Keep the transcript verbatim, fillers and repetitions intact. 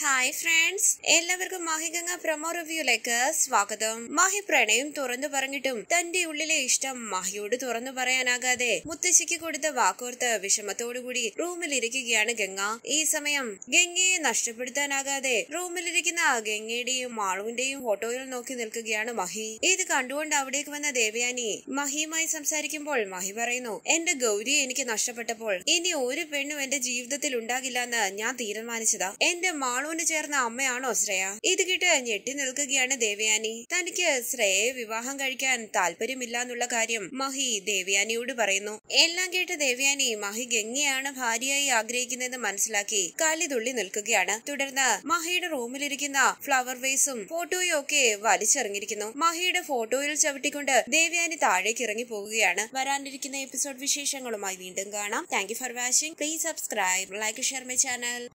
Hi friends, എല്ലാവർക്കും മാഹിഗംഗ promo റിവ്യൂയിലേക്ക് സ്വാഗതം. മാഹി പ്രണയം തുറന്നു പറഞ്ഞിട്ടും തന്റെ ഉള്ളിലെ ഇഷ്ടം മാഹിയോട് തുറന്നു പറയാനാകാതെ മുത്തശ്ശിക്ക് കൊടുത്ത വാക്കോർത്ത് വിഷമത്തോടുകൂടി റൂമിലിരിക്കുകയാണ് ഗംഗ. ഈ സമയം ഗംഗയെ നഷ്ടപ്പെടുത്താനാകാതെ റൂമിലിരിക്കുന്ന ഗംഗയുടെയും മാളുവിന്റെയും ഫോട്ടോയിൽ നോക്കി നിൽക്കുകയാണ് മഹി. ഇത് കണ്ടുകൊണ്ട് അവിടേക്ക് വന്ന ദേവയാനി മഹിയുമായി സംസാരിക്കുമ്പോൾ മഹി പറയുന്നു, എന്റെ ഗൗരി എനിക്ക് നഷ്ടപ്പെട്ടപ്പോൾ ഇനി ഒരു പെണ്ണും എന്റെ ജീവിതത്തിൽ ഉണ്ടാകില്ല എന്ന് ഞാൻ തീരുമാനിച്ചതാ. എന്റെ മാളുവിന് ചേർന്ന അമ്മയാണോ ശ്രേയ? ഇത് കേട്ട് ഞെട്ടി നിൽക്കുകയാണ് ദേവയാനി. തനിക്ക് ശ്രേയയെ വിവാഹം കഴിക്കാൻ താല്പര്യമില്ല എന്നുള്ള കാര്യം മഹി ദേവയാനിയോട് പറയുന്നു. എല്ലാം കേട്ട് ദേവയാനി മഹി ഗംഗയാണ് ഭാര്യയായി ആഗ്രഹിക്കുന്നതെന്ന് മനസ്സിലാക്കി കാലിതുള്ളി നിൽക്കുകയാണ്. തുടർന്ന് മഹിയുടെ റൂമിലിരിക്കുന്ന ഫ്ലവർ വേസും ഫോട്ടോയും ഒക്കെ വലിച്ചെറിഞ്ഞിരിക്കുന്നു. മഹിയുടെ ഫോട്ടോയിൽ ചവിട്ടിക്കൊണ്ട് ദേവയാനി താഴേക്ക് ഇറങ്ങി പോകുകയാണ്. വരാനിരിക്കുന്ന എപ്പിസോഡ് വിശേഷങ്ങളുമായി വീണ്ടും കാണാം. Thank you for watching. Please subscribe, like, share my channel.